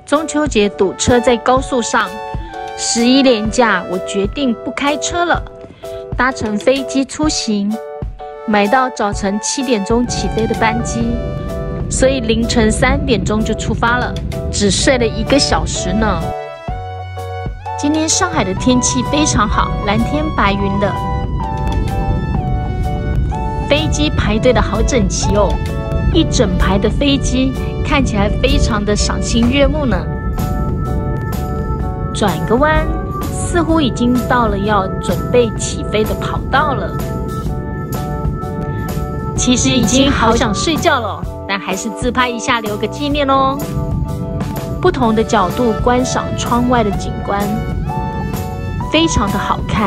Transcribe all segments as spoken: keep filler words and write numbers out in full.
中秋节堵车在高速上，十一连假我决定不开车了，搭乘飞机出行，买到早晨七点钟起飞的班机，所以凌晨三点钟就出发了，只睡了一个小时呢。今天上海的天气非常好，蓝天白云的，飞机排队的好整齐哦，一整排的飞机看起来非常的赏心悦目呢。转个弯，似乎已经到了要准备起飞的跑道了。其实已经好想睡觉了，但还是自拍一下留个纪念哦。不同的角度观赏窗外的景观，非常的好看。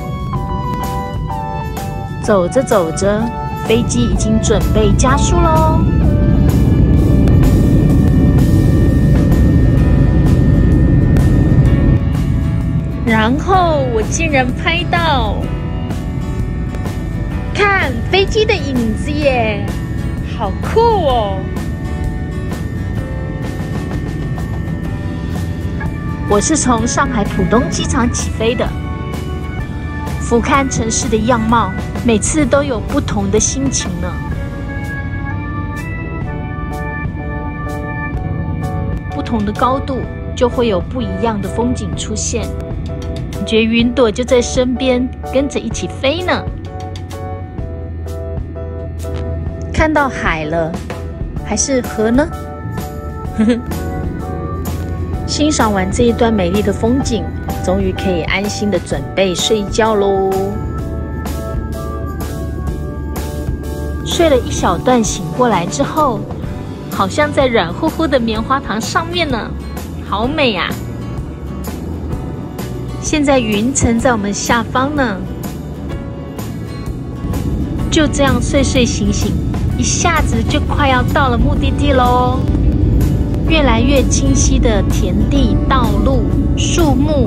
走着走着，飞机已经准备加速喽。然后我竟然拍到，看飞机的影子耶，好酷哦！我是从上海浦东机场起飞的，俯瞰城市的样貌，每次都有不同的心情呢。不同的高度就会有不一样的风景出现，感觉云朵就在身边，跟着一起飞呢。看到海了，还是河呢？呵呵。欣赏完这一段美丽的风景，终于可以安心的准备睡觉喽。睡了一小段，醒过来之后，好像在软乎乎的棉花糖上面呢，好美呀！现在云层在我们下方呢，就这样睡睡醒醒，一下子就快要到了目的地喽。越来越清晰的田地、道路、树木。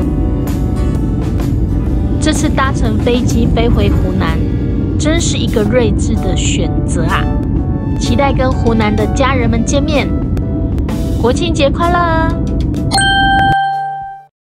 这次搭乘飞机飞回湖南，真是一个睿智的选择啊！期待跟湖南的家人们见面。国庆节快乐！